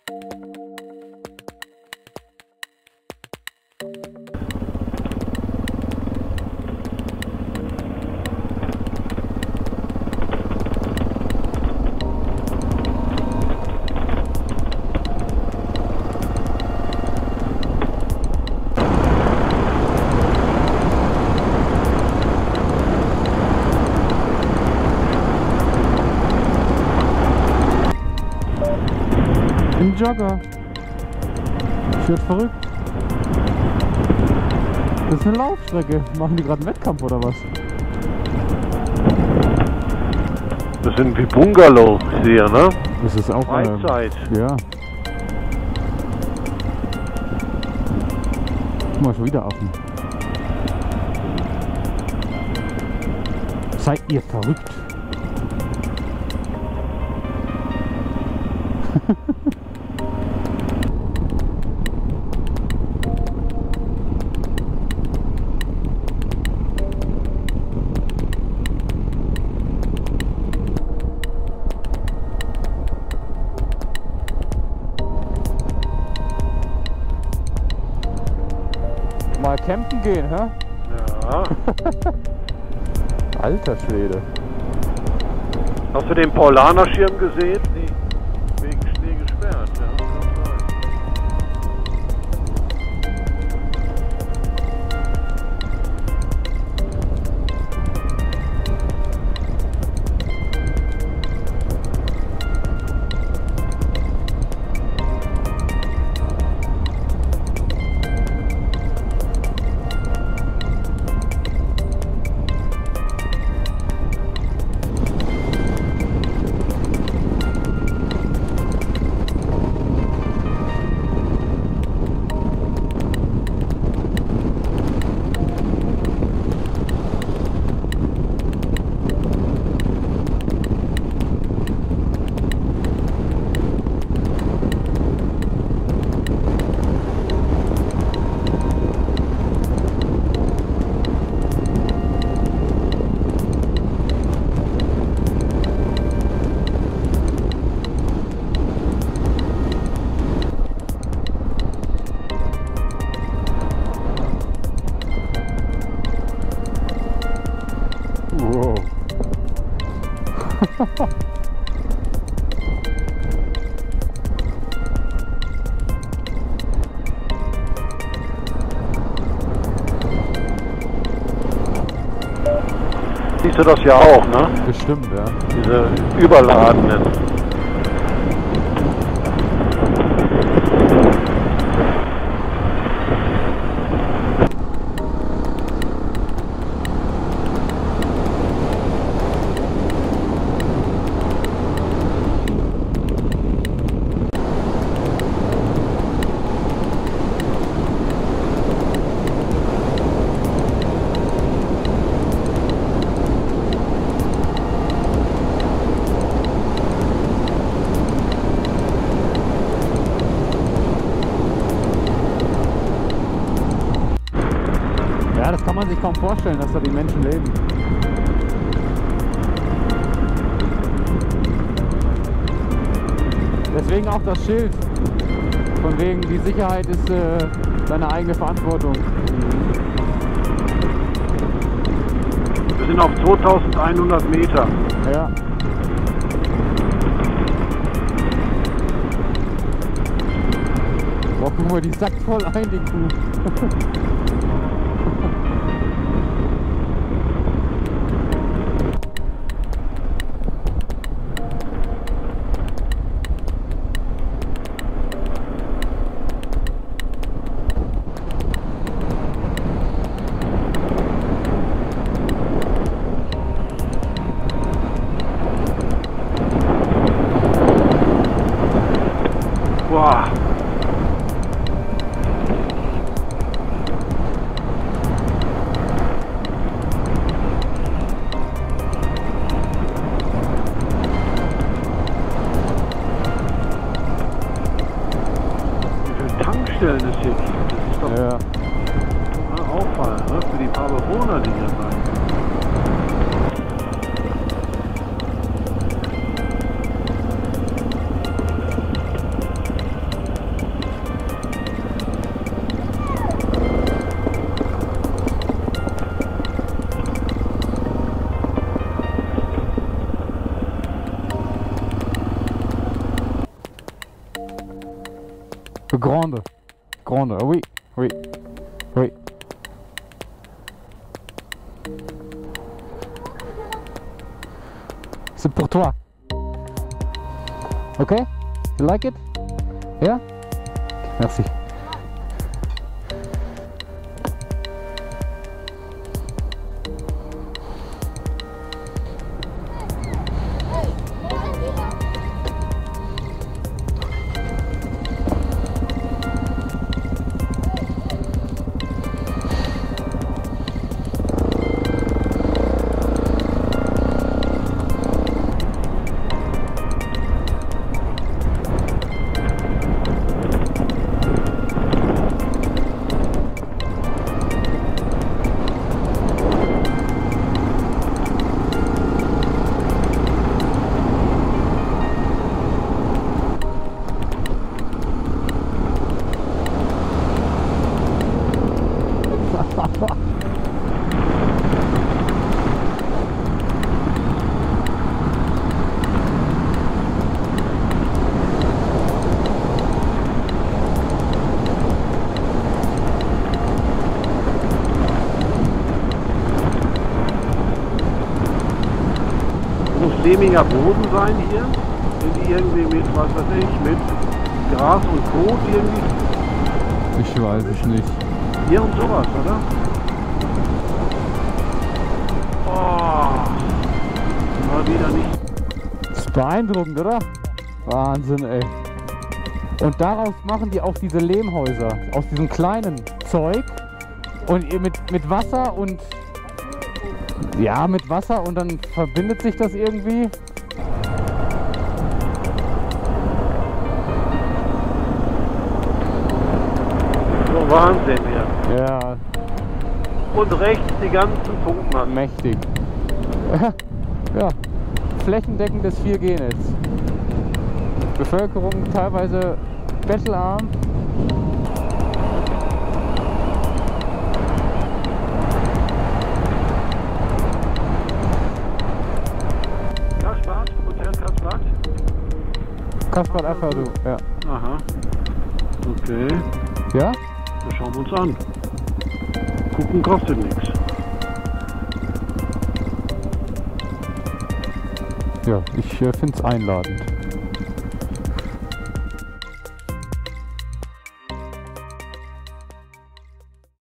Jogger. Ich werd verrückt. Das ist eine Laufstrecke. Machen die gerade einen Wettkampf oder was? Das sind wie Bungalows hier, ne? Das ist auch Freizeit. Ja. Guck mal, schon wieder Affen. Seid ihr verrückt? Mal campen gehen, hä? Ja. Alter Schwede. Hast du den Paulaner-Schirm gesehen? Nee, wegen Schnee gesperrt, ja. Kann sein. Wow. Siehst du das ja auch, ne? Bestimmt, ja. Diese überladenen. Ja, das kann man sich kaum vorstellen, dass da die Menschen leben. Deswegen auch das Schild. Von wegen, die Sicherheit ist deine eigene Verantwortung. Wir sind auf 2100 Meter. Ja. Boah, guck mal, die sackt voll ein, die Kuh. Boah. Wie viele Tankstellen es hier gibt, das ist doch Ja. auffallend, ne? Für die paar Bewohner, die hier sind. Grande. Grande. Oui, oui, oui. C'est pour toi. Ok? You like it? Yeah? Merci. Lehmiger Boden sein hier? Sind die irgendwie mit, was weiß ich, mit Gras und Kot irgendwie? Ich weiß es nicht. Hier und sowas, oder? Oh, mal wieder nicht. Das ist beeindruckend, oder? Wahnsinn, ey. Und daraus machen die auch diese Lehmhäuser. Aus diesem kleinen Zeug. Und mit Wasser und... Ja, mit Wasser und dann verbindet sich das irgendwie. So Wahnsinn hier. Ja. Und rechts die ganzen Funkmasten. Mächtig. Ja. Flächendeckendes 4G-Netz. Bevölkerung teilweise bettelarm. Kaspert einfach du, ja. Aha. Okay. Ja? Das schauen wir uns an. Gucken kostet nichts. Ja, ich finde es einladend.